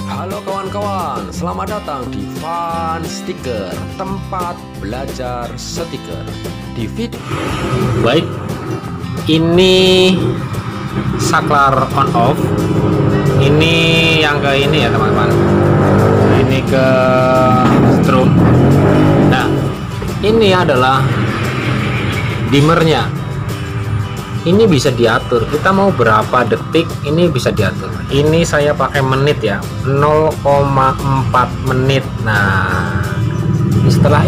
Halo kawan-kawan, selamat datang di Fun Sticker, tempat belajar stiker. Di video baik, ini saklar on off. Ini yang ke ini ya teman-teman. Ini ke strum. Nah, ini adalah dimmernya. Ini bisa diatur, kita mau berapa detik ini bisa diatur. Ini saya pakai menit ya, 0,4 menit. Nah, setelah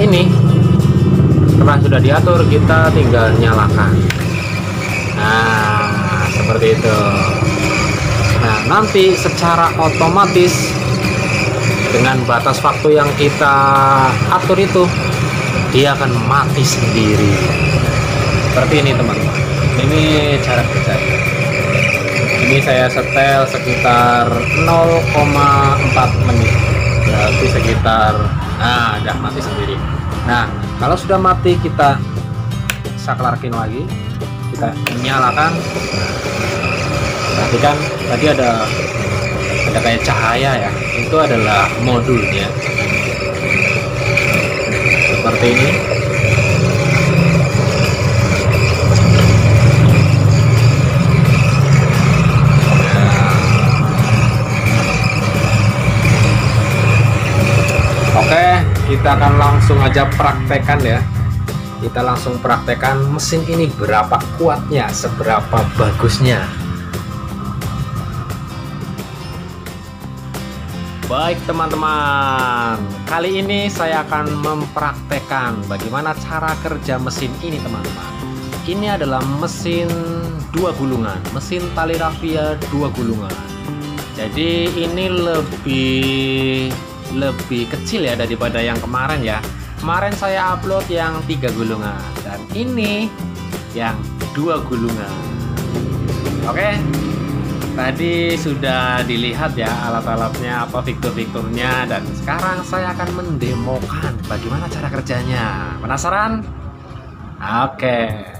sudah diatur, kita tinggal nyalakan. Nah, seperti itu. Nah, nanti secara otomatis dengan batas waktu yang kita atur itu, dia akan mati sendiri. Seperti ini teman-teman. Ini cara kerjanya. Ini saya setel sekitar 0,4 menit. Berarti sekitar, nah, udah mati sendiri. Nah, kalau sudah mati kita saklarkin lagi, kita nyalakan. Perhatikan tadi ada kayak cahaya ya. Itu adalah modulnya. Seperti ini. Oke, kita akan langsung aja praktekan ya. Kita langsung praktekan mesin ini berapa kuatnya, seberapa bagusnya. Baik teman-teman, kali ini saya akan mempraktekkan bagaimana cara kerja mesin ini teman-teman. Ini adalah mesin dua gulungan, mesin tali rafia dua gulungan. Jadi ini lebih kecil ya daripada yang kemarin ya. Kemarin saya upload yang 3 gulungan dan ini yang 2 gulungan. Oke, tadi sudah dilihat ya alat-alatnya, apa fitur-fiturnya, dan sekarang saya akan mendemokan bagaimana cara kerjanya. Penasaran? Oke.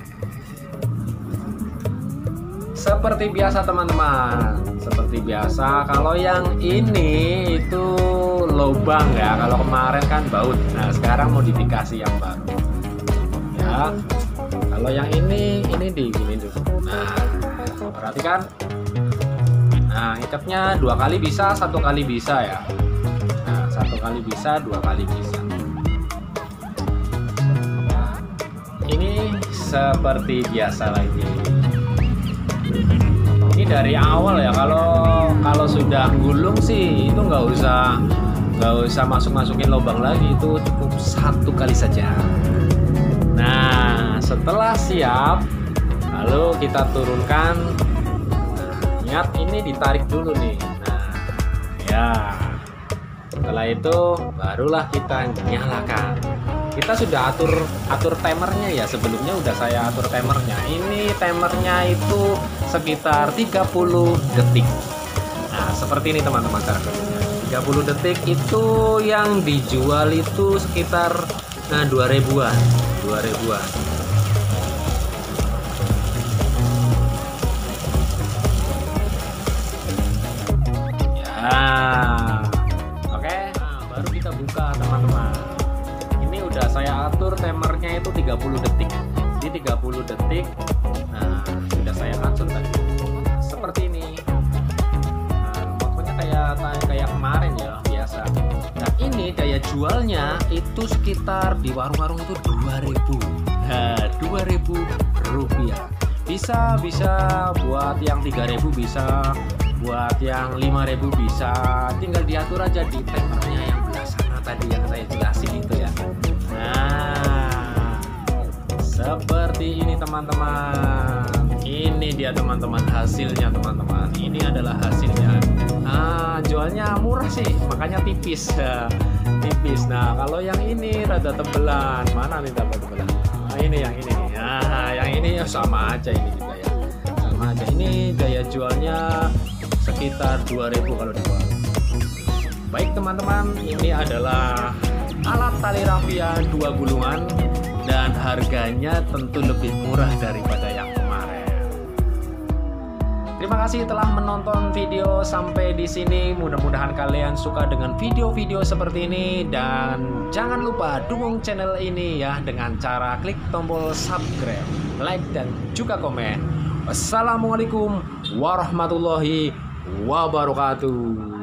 Seperti biasa teman-teman, seperti biasa, kalau yang ini itu lubang ya, kalau kemarin kan baut. Nah, sekarang modifikasi yang baru ya. Kalau yang ini digini dulu. Nah, perhatikan. Nah, ikatnya 2 kali bisa, 1 kali bisa ya. Nah, 1 kali bisa, 2 kali bisa. Nah, ini seperti biasa lagi. Ini dari awal ya, kalau sudah gulung sih itu nggak usah masukin lubang lagi, itu cukup 1 kali saja. Nah, setelah siap lalu kita turunkan. Nah, ingat ini ditarik dulu nih. Nah ya, setelah itu barulah kita nyalakan. Kita sudah atur timernya ya, sebelumnya udah saya atur timernya. Ini timernya itu sekitar 30 detik. Nah, seperti ini teman-teman cara kerjanya. 30 detik itu yang dijual itu sekitar 2000-an. Ya. Oke, nah, baru kita buka teman-teman. Ini udah saya atur timernya itu 30 detik. Di 30 detik. Nah, sudah saya atur tadi. Seperti ini. Nah, pokoknya kayak kemarin ya, biasa. Nah, ini daya jualnya itu sekitar di warung-warung itu 2000. Nah, 2000 rupiah. Bisa buat yang 3000, bisa buat yang 5000, bisa. Tinggal diatur aja di timernya yang belah sana tadi yang saya jelasin itu ya. Nah, seperti ini teman-teman. Ini dia teman-teman hasilnya teman-teman. Ini adalah hasilnya. Nah, jualnya murah sih, makanya tipis. Tipis. Nah, kalau yang ini rada tebelan. Mana nih tebelan? Nah, ini yang ini. Nah, yang ini ya sama aja ini juga ya. Sama aja. Ini daya jualnya sekitar 2000 kalau di warung. Baik teman-teman, ini adalah alat tali rafia 2 gulungan dan harganya tentu lebih murah daripada yang kemarin. Terima kasih telah menonton video sampai di sini. Mudah-mudahan kalian suka dengan video-video seperti ini, dan jangan lupa dukung channel ini ya dengan cara klik tombol subscribe, like, dan juga komen. Wassalamualaikum warahmatullahi wabarakatuh.